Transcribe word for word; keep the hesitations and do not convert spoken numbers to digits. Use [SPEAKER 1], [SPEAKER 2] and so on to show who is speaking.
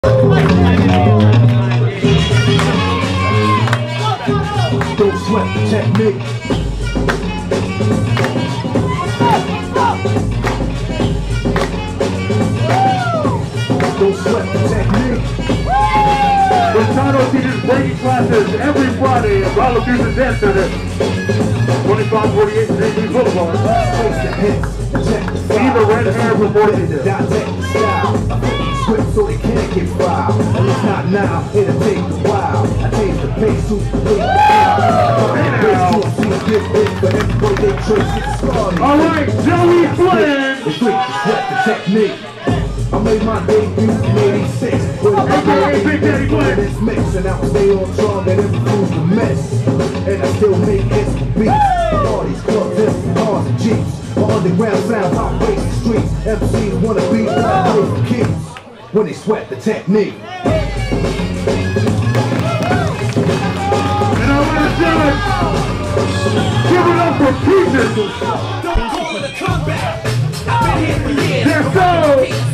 [SPEAKER 1] Don't sweat the technique. Don't sweat the technique.
[SPEAKER 2] Rosado teaches breaking classes every Friday at Rollo Fusion Dance Center, twenty-five forty-eight St. Boulevard. See the red hair performing this.
[SPEAKER 1] Dissect the style. Script so they can't get wild. And it's not now, it'll take a while. I take the pace to the
[SPEAKER 2] All right, Joey Flynn.
[SPEAKER 1] It's quick to sweat the technique. I made my debut in eighty-six with a
[SPEAKER 2] Big Daddy Flynn.
[SPEAKER 1] this mix, and I will stay on strong and infuse the mess. And I still make hits for beats. Parties, clubs, and cars and jeeps. My underground sounds outbreak the streets. M Cs wanna be those for keeps when they sweat the technique.
[SPEAKER 2] And I'm gonna do it. Give it up for Peaches.
[SPEAKER 3] Don't call it a comeback. I've been here for years.
[SPEAKER 2] Yes, sir.